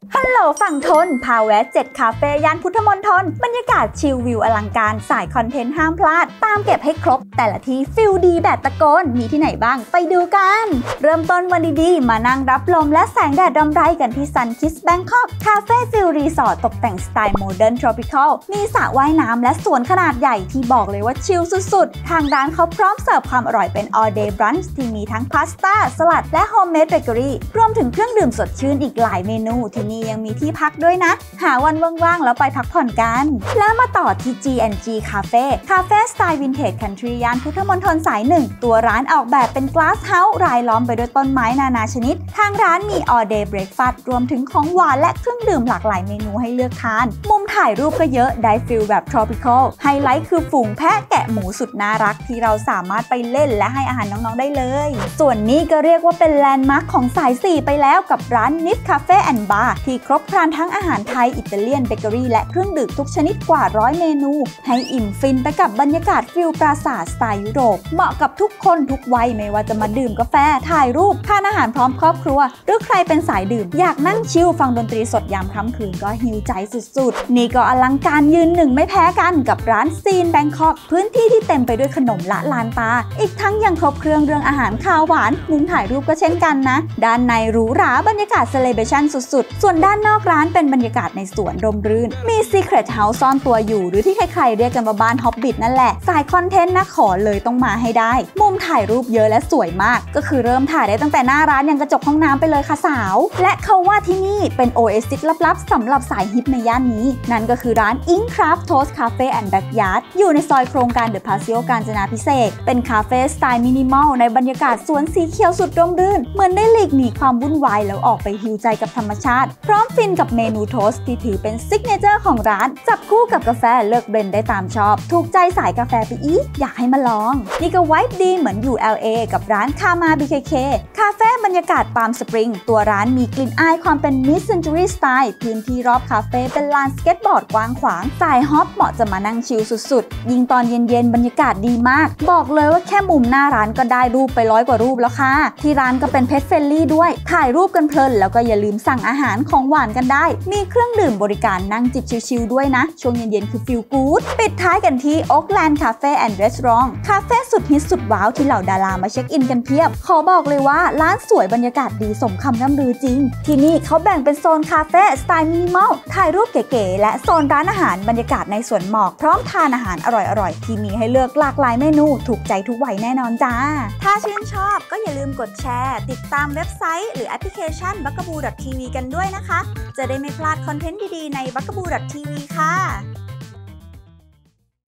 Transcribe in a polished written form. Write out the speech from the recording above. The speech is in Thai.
ฮัลโหลฝั่งทนพาแวะ7คาเฟ่ย่านพุทธมณฑลบรรยากาศชิลวิวอลังการสายคอนเทนต์ห้ามพลาดตามเก็บให้ครบแต่ละที่ฟิลดีแบบตะโกนมีที่ไหนบ้างไปดูกันเริ่มต้นวันดีๆมานั่งรับลมและแสงแดดรำไรกันที่ Sun Kiss Bangkok คาเฟ่ฟิลรีสอร์ทตกแต่งสไตล์โมเดิร์นทรอปิคอลมีสระว่ายน้ำและสวนขนาดใหญ่ที่บอกเลยว่าชิลสุดๆทางร้านเขาพร้อมเสิร์ฟความอร่อยเป็น all day brunch ที่มีทั้งพาสต้าสลัดและโฮมเมดเบเกอรี่รวมถึงเครื่องดื่มสดชื่นอีกหลายเมนูที่นี่ยังมีที่พักด้วยนะหาวันว่างๆแล้วไปพักผ่อนกันแล้วมาต่อที่ G&G Cafe คาเฟ่สไตล์วินเทจคันทรีย่านพุทธมณฑลสาย1ตัวร้านออกแบบเป็น Glass House รายล้อมไปด้วยต้นไม้นานาชนิดทางร้านมี all day breakfast รวมถึงของหวานและเครื่องดื่มหลากหลายเมนูให้เลือกทานมุมถ่ายรูปก็เยอะได้ฟิลแบบ tropical ไฮไลท์คือฝูงแพะแกะหมูสุดน่ารักที่เราสามารถไปเล่นและให้อาหารน้องๆได้เลยส่วนนี้ก็เรียกว่าเป็นแลนด์มาร์คของสาย4ไปแล้วกับร้าน NIF Cafe and Bar ที่ครบครันทั้งอาหารไทยอิตาเลียนเบเกอรี่และเครื่องดื่มทุกชนิดกว่า100เมนูให้อิ่มฟินไปกับบรรยากาศฟิลปราสาทสไตล์ยุโรปเหมาะกับทุกคนทุกวัยไม่ว่าจะมาดื่มกาแฟถ่ายรูปทานอาหารพร้อมครอบครัวหรือใครเป็นสายดื่มอยากนั่งชิลฟังดนตรีสดยามค่ำคืนก็หิวใจสุดๆนี่ก็อลังการยืนหนึ่งไม่แพ้กันกับร้านซีนแบงคอกพื้นที่ที่เต็มไปด้วยขนมละลานตาอีกทั้งยังครบเครื่องเรื่องอาหารคาวหวานมุมถ่ายรูปก็เช่นกันนะด้านในหรูหราบรรยากาศเซเลบเรชั่นสุดๆส่วนด้านนอกร้านเป็นบรรยากาศในสวนร่มรื่นมี Secret House ซ่อนตัวอยู่หรือที่ใครๆเรียกกันว่าบ้านฮอบบิทนั่นแหละสายคอนเทนต์นะขอเลยต้องมาให้ได้มุมถ่ายรูปเยอะและสวยมากก็คือเริ่มถ่ายได้ตั้งแต่หน้าร้านยังกระจกห้องน้ำไปเลยค่ะสาวและเขาว่าที่นี่เป็น Oasis ลับๆสำหรับสายฮิปในย่านนี้นั่นก็คือร้าน Ink Craft Toast Cafe and Backyard อยู่ในซอยโครงการ The Paseo กาญจนาภิเษกเป็นคาเฟ่สไตล์มินิมอลในบรรยากาศสวนสีเขียวสุดร่มรื่นเหมือนได้หลีกหนีความวุ่นวายแล้วออกไปฮิวใจกับธรรมชาติพร้อมฟินกับเมนูโทสต์ที่ถือเป็นซิกเนเจอร์ของร้านจับคู่กับกาแฟเลือกเบลนด์ได้ตามชอบถูกใจสายกาแฟไปอีกอยากให้มาลองนี่ก็ไวท์ดีเหมือนอยู่ LA กับร้านคามา BKK คาเฟ่บรรยากาศปาล์มสปริงตัวร้านมีกลิ่นอายความเป็น Mid Century สไตล์พื้นที่รอบคาเฟ่เป็นลานสเก็ตบอร์ดกว้างขวางสายฮอปเหมาะจะมานั่งชิลสุดๆยิ่งตอนเย็นๆบรรยากาศดีมากบอกเลยว่าแค่มุมหน้าร้านก็ได้รูปไป100 กว่ารูปแล้วค่ะที่ร้านก็เป็นเพจเฟรนลี่ด้วยถ่ายรูปกันเพลินแล้วก็อย่าลืมสั่งอาหารของหวานกันได้มีเครื่องดื่มบริการนั่งจิบชิลๆด้วยนะช่วงเย็นๆคือฟีลกู๊ดปิดท้ายกันที่ Oakland Cafe and Restaurant คาเฟ่สุดฮิตสุดว้าวที่เหล่าดารามาเช็คอินกันเพียบขอบอกเลยว่าร้านสวยบรรยากาศดีสมคำร่ำลือจริงที่นี่เขาแบ่งเป็นโซนคาเฟ่สไตล์มินิมอลถ่ายรูปเก๋ๆและโซนร้านอาหารบรรยากาศในสวนหมอกพร้อมทานอาหารอร่อยๆที่มีให้เลือกหลากหลายเมนูถูกใจทุกวัยแน่นอนจ้าถ้าชื่นชอบก็อย่าลืมกดแชร์ติดตามเว็บไซต์หรือแอปพลิเคชัน bugaboo.tv กันด้วยนะคะจะได้ไม่พลาดคอนเทนต์ดีๆใน bugaboo.tv ค่ะ